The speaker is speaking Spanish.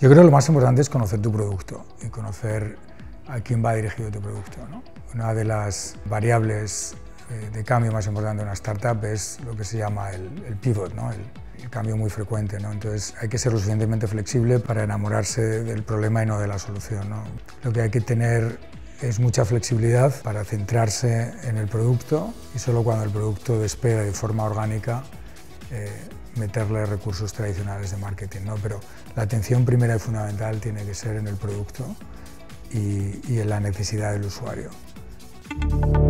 Yo creo que lo más importante es conocer tu producto y conocer a quién va dirigido tu producto, ¿no? Una de las variables de cambio más importante de una startup es lo que se llama el pivot, ¿no? El cambio muy frecuente, ¿no? Entonces hay que ser lo suficientemente flexible para enamorarse del problema y no de la solución, ¿no? Lo que hay que tener es mucha flexibilidad para centrarse en el producto y solo cuando el producto despega de forma orgánica meterle recursos tradicionales de marketing, ¿no? Pero la atención primera y fundamental tiene que ser en el producto y en la necesidad del usuario.